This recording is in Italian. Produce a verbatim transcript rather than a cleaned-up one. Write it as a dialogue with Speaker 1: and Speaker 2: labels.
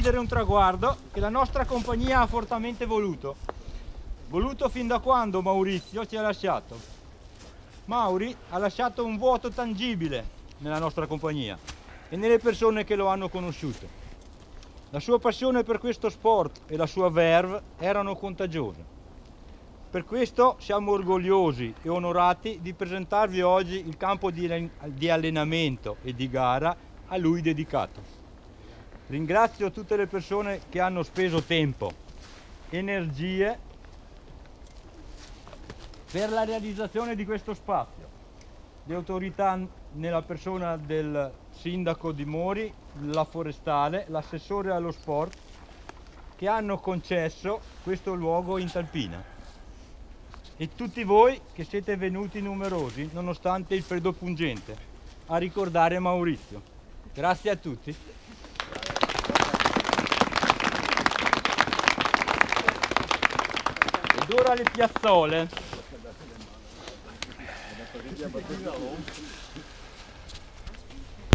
Speaker 1: raggiungere un traguardo che la nostra compagnia ha fortemente voluto. Voluto fin da quando Maurizio ci ha lasciato. Mauri ha lasciato un vuoto tangibile nella nostra compagnia e nelle persone che lo hanno conosciuto. La sua passione per questo sport e la sua verve erano contagiose. Per questo siamo orgogliosi e onorati di presentarvi oggi il campo di allenamento e di gara a lui dedicato. Ringrazio tutte le persone che hanno speso tempo, energie per la realizzazione di questo spazio. Le autorità nella persona del sindaco di Mori, la forestale, l'assessore allo sport, che hanno concesso questo luogo in Talpina. E tutti voi che siete venuti numerosi, nonostante il freddo pungente, a ricordare Maurizio. Grazie a tutti. Ed ora le piazzole.